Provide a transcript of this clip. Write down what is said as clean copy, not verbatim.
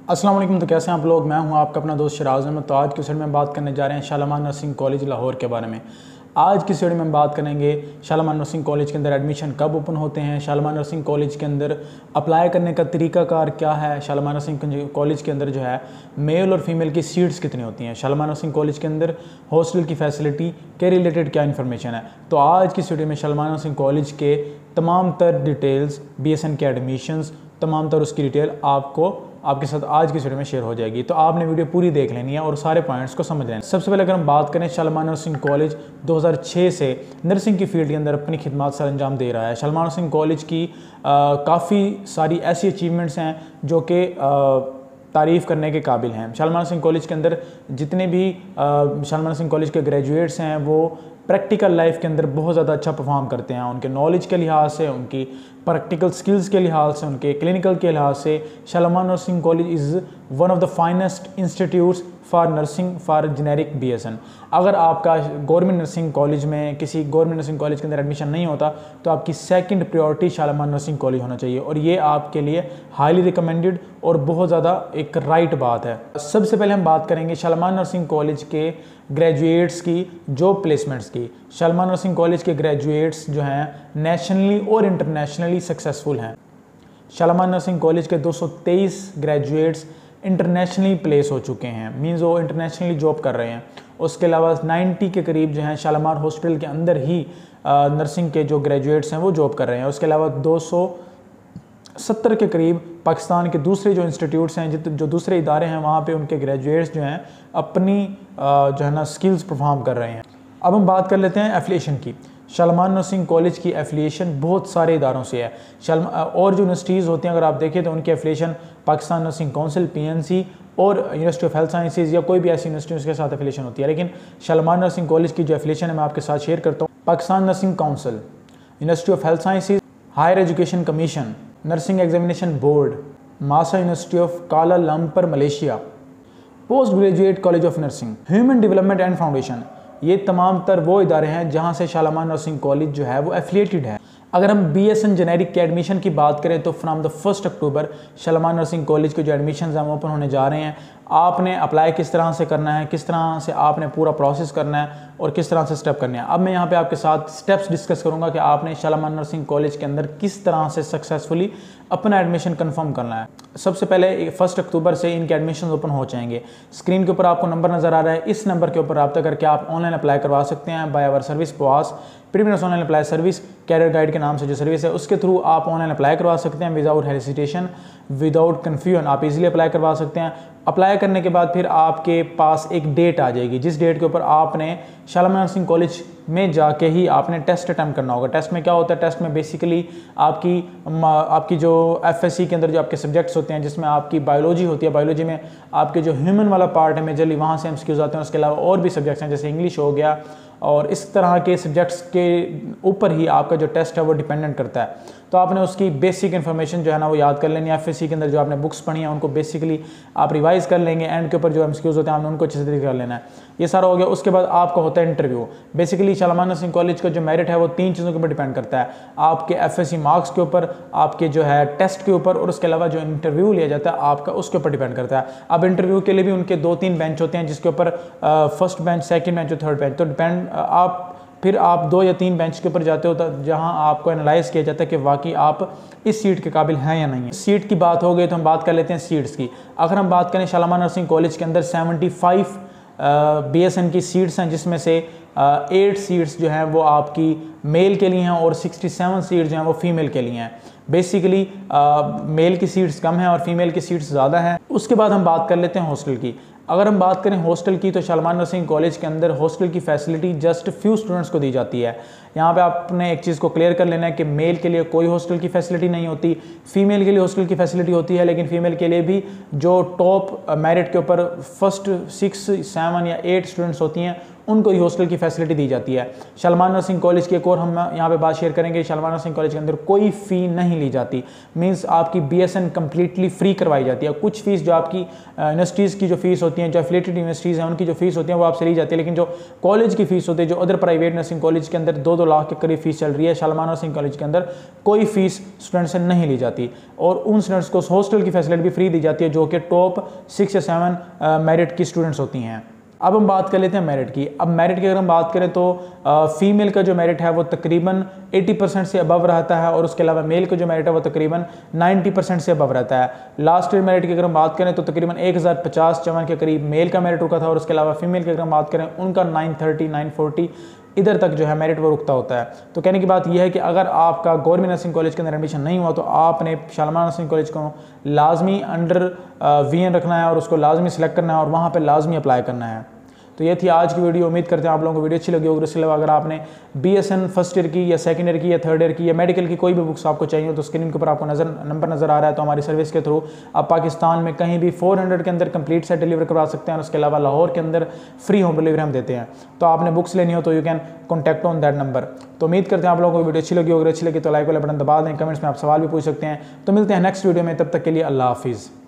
अस्सलाम वालेकुम। तो कैसे हैं आप लोग। मैं हूं आपका अपना दोस्त शराज अहमद। तो आज की वीडियो में बात करने जा रहे हैं शालामार नर्सिंग कॉलेज लाहौर के बारे में। आज की वीडियो में हम बात करेंगे शालामार नर्सिंग कॉलेज के अंदर एडमिशन कब ओपन होते हैं, शालामार नर्सिंग कॉलेज के अंदर अप्लाई करने का तरीकाकार क्या है, शालामार नर्सिंग कॉलेज के अंदर जो है मेल और फीमेल की सीट्स कितनी होती हैं, शालामार नर्सिंग कॉलेज के अंदर हॉस्टल की फैसिलिटी के रिलेटेड क्या इन्फॉर्मेशन है। तो आज की वीडियो में शालामार नर्सिंग कॉलेज के तमाम तर डिटेल्स, BSN के एडमिशन्स, तमाम तर उसकी डिटेल आपके साथ आज की वीडियो में शेयर हो जाएगी। तो आपने वीडियो पूरी देख लेनी है और सारे पॉइंट्स को समझ लेना। सबसे पहले अगर हम बात करें, शालामार नर्सिंग कॉलेज 2006 से नर्सिंग की फील्ड के अंदर अपनी खिदमत सर अंजाम दे रहा है। शालामार नर्सिंग कॉलेज की काफ़ी सारी ऐसी अचीवमेंट्स हैं जो कि तारीफ़ करने के काबिल हैं। शालामार नर्सिंग कॉलेज के अंदर जितने भी शालामार नर्सिंग कॉलेज के ग्रेजुएट्स हैं वो प्रैक्टिकल लाइफ के अंदर बहुत ज़्यादा अच्छा परफॉर्म करते हैं। उनके नॉलेज के लिहाज से, उनकी प्रैक्टिकल स्किल्स के लिहाज से, उनके क्लिनिकल के लिहाज से Shalamar nursing college is one of the finest institutes for nursing for generic BSN। अगर आपका गवर्नमेंट नर्सिंग कॉलेज में, किसी गवर्नमेंट नर्सिंग कॉलेज के अंदर एडमिशन नहीं होता तो आपकी second priority Shalamar nursing college होना चाहिए, और ये आपके लिए हाईली रिकमेंडेड और बहुत ज़्यादा एक राइट बात है। सबसे पहले हम बात करेंगे शालामार नर्सिंग कॉलेज के ग्रेजुएट्स की जॉब प्लेसमेंट्स की। शालामार नर्सिंग कॉलेज के ग्रेजुएट्स जो हैं नेशनली और इंटरनेशनली सक्सेसफुल हैं। शालामार नर्सिंग कॉलेज के 223 ग्रेजुएट्स इंटरनेशनली प्लेस हो चुके हैं, मींस वो इंटरनेशनली जॉब कर रहे हैं। उसके अलावा 90 के करीब जो हैं शालामार हॉस्पिटल के अंदर ही नर्सिंग के जो ग्रेजुएट्स हैं वो जॉब कर रहे हैं। उसके अलावा 270 के करीब पाकिस्तान के दूसरे जो इंस्टीट्यूट्स हैं, जो दूसरे इदारे हैं, वहाँ पे उनके ग्रेजुएट्स जो हैं अपनी जो है ना स्किल्स परफॉर्म कर रहे हैं। अब हम बात कर लेते हैं एफिलिएशन की। शालामार नर्सिंग कॉलेज की एफिलिएशन बहुत सारे इदारों से है। और जो यूनिवर्सिटीज़ होती हैं अगर आप देखें तो उनकी affiliation Pakistan nursing council PNC और यूनिवर्सिटी ऑफ हेल्थ साइंसेज या कोई भी ऐसी यूनिवर्सिटी के साथ एफिलिएशन होती है। लेकिन शालामार नर्सिंग कॉलेज की जो एफिलिएशन है मैं आपके साथ शेयर करता हूँ। Pakistan nursing council, university of health sciences, higher education commission, nursing examination board, Mahsa university of Kuala Lumpur Malaysia, post graduate college of nursing, human development and foundation, ये तमाम तर वो इदारे हैं जहां से शालामार नर्सिंग कॉलेज जो है वो एफिलिएटेड है। अगर हम BSN जेनेरिक के एडमिशन की बात करें तो from the 1 October Shalamar nursing college के जो एडमिशन हैं वो ओपन होने जा रहे हैं। आपने अप्लाई किस तरह से करना है, किस तरह से आपने पूरा प्रोसेस करना है और किस तरह से स्टेप करने हैं, अब मैं यहाँ पे आपके साथ स्टेप्स डिस्कस करूँगा कि आपने शालामार नर्सिंग कॉलेज के अंदर किस तरह से सक्सेसफुली अपना एडमिशन कंफर्म करना है। सबसे पहले 1 अक्टूबर से इनके एडमिशन ओपन हो जाएंगे। स्क्रीन के ऊपर आपको नंबर नज़र आ रहा है, इस नंबर के ऊपर रब्ता करके आप ऑनलाइन अप्लाई करवा सकते हैं by our service POAS, premius online apply service. Career guide के नाम से जो सर्विस है उसके थ्रू आप ऑनलाइन अप्लाई करवा सकते हैं विदाउट हेजिटेशन, विदाउट कन्फ्यूजन। आप इजीली अप्लाई करवा सकते हैं। अप्लाई करने के बाद फिर आपके पास एक डेट आ जाएगी जिस डेट के ऊपर आपने शालामार नर्सिंग कॉलेज में जाके ही आपने टेस्ट अटैम्प्ट करना होगा। टेस्ट में क्या होता है, टेस्ट में बेसिकली आपकी जो FSC के अंदर जो आपके सब्जेक्ट्स होते हैं जिसमें आपकी बायोलॉजी होती है, बायोलॉजी में आपके जो ह्यूमन वाला पार्ट है मेजरली वहाँ से MCQs आते हैं। उसके अलावा और भी सब्जेक्ट्स हैं जैसे इंग्लिश हो गया, और इस तरह के सब्जेक्ट्स के ऊपर ही आपका जो टेस्ट है वो डिपेंडेंट करता है। तो आपने उसकी बेसिक इन्फॉर्मेशन जो है ना वो याद कर लेनी है। FSC के अंदर जो आपने बुक्स पढ़ी हैं उनको बेसिकली आप रिवाइज कर लेंगे। एंड के ऊपर जो MCQs होते हैं आपने उनको अच्छे से तरीके कर लेना है। ये सारा हो गया। उसके बाद आपका होता है interview. Basically Shalamar nursing college का जो मेरिट है वो 3 चीज़ों के ऊपर डिपेंड करता है, आपके FSC मार्क्स के ऊपर, आपके जो है टेस्ट के ऊपर, और उसके अलावा जो इंटरव्यू लिया जाता है आपका उसके ऊपर डिपेंड करता है। अब इंटरव्यू के लिए भी उनके 2-3 बेंच होते हैं जिसके ऊपर फर्स्ट बेंच, सेकेंड बेंच और थर्ड बेंच। तो डिपेंड फिर आप 2 या 3 बेंच के ऊपर जाते हो जहां आपको एनालाइज किया जाता है कि वाकई आप इस सीट के काबिल हैं या नहीं है। सीट की बात हो गई तो हम बात कर लेते हैं सीट्स की। अगर हम बात करें शालामार नर्सिंग कॉलेज के अंदर 75 BSN की सीट्स हैं जिसमें से 8 सीट्स जो हैं वो आपकी मेल के लिए हैं और 67 सीट्स जो हैं वो फीमेल के लिए हैं। बेसिकली मेल की सीट्स कम हैं और फीमेल की सीट्स ज़्यादा हैं। उसके बाद हम बात कर लेते हैं हॉस्टल की। अगर हम बात करें हॉस्टल की तो शालामार नर्सिंग कॉलेज के अंदर हॉस्टल की फैसिलिटी जस्ट फ्यू स्टूडेंट्स को दी जाती है। यहाँ पे आपने एक चीज़ को क्लियर कर लेना है कि मेल के लिए कोई हॉस्टल की फैसिलिटी नहीं होती, फीमेल के लिए हॉस्टल की फैसिलिटी होती है। लेकिन फीमेल के लिए भी जो टॉप मेरिट के ऊपर फर्स्ट 6, 7 या 8 स्टूडेंट्स होती हैं उनको ही हॉस्टल की फैसिलिटी दी जाती है। शालीमार नर्सिंग कॉलेज की एक और हम यहाँ पे बात शेयर करेंगे। शालीमार नर्सिंग कॉलेज के अंदर कोई फ़ी नहीं ली जाती, मींस आपकी BSN कम्प्लीटली फ्री करवाई जाती है। कुछ फ़ीस जो आपकी यूनिवर्सिटीज़ की जो फ़ीस होती हैं, जो एफिलेटेड यूनिवर्सिटीज़ हैं, उनकी जो फ़ीस होती है वो आपसे ली जाती है, लेकिन जो कॉलेज की फ़ीस होती है, जो अदर प्राइवेट नर्सिंग कॉलेज के अंदर 2-2 लाख के करीब फ़ीस चल रही है, शालीमार नर्सिंग कॉलेज के अंदर कोई फ़ीस स्टूडेंट से नहीं ली जाती और उन स्टूडेंट्स को हॉस्टल की फैसिलिटी भी फ्री दी जाती है जो कि टॉप 6 या 7 मेरिट की स्टूडेंट्स होती हैं। अब हम बात कर लेते हैं मेरिट की। अब मेरिट की अगर हम बात करें तो फीमेल का जो मेरिट है वो तकरीबन 80% से अबव रहता है और उसके अलावा मेल का जो मेरिट है वो तकरीबन 90% से अबव रहता है। लास्ट ईयर मेरिट की अगर हम बात करें तो तकरीबन 1050 चवन के करीब मेल का मेरिट रुका था और उसके अलावा फीमेल की अगर हम बात करें उनका 930 940 इधर तक जो है मेरिट वो रुकता होता है। तो कहने की बात यह है कि अगर आपका गवर्नमेंट नर्सिंग कॉलेज के अंदर एडमिशन नहीं हुआ तो आपने शालीमार नर्सिंग कॉलेज को लाजमी अंडर VN रखना है और उसको लाजमी सिलेक्ट करना है और वहाँ पर लाजमी अप्लाई करना है। तो ये थी आज की वीडियो। उम्मीद करते हैं आप लोगों को वीडियो अच्छी लगी होगी। इसके अलावा अगर आपने BSN फर्स्ट ईयर की या सेकंड ईयर की या थर्ड ईयर की या मेडिकल की कोई भी बुक्स आपको चाहिए हो तो स्क्रीन के ऊपर आपको नंबर नज़र आ रहा है, तो हमारी सर्विस के थ्रू आप पाकिस्तान में कहीं भी 400 के अंदर कंप्लीट सेट डिलीवर करवा सकते हैं और उसके अलावा लाहौर के अंदर फ्री होम डिलीवरी हम देते हैं। तो आपने बुक्स लेनी हो तो you can contact on that number. तो उम्मीद करते हैं आप लोगों को वीडियो अच्छी लगी होगी। अच्छी लगी तो लाइक वाला बटन दबा दें, कमेंट्स में आप सवाल भी पूछ सकते हैं। तो मिलते हैं नेक्स्ट वीडियो में, तब तक के लिए अल्लाह हाफिज़।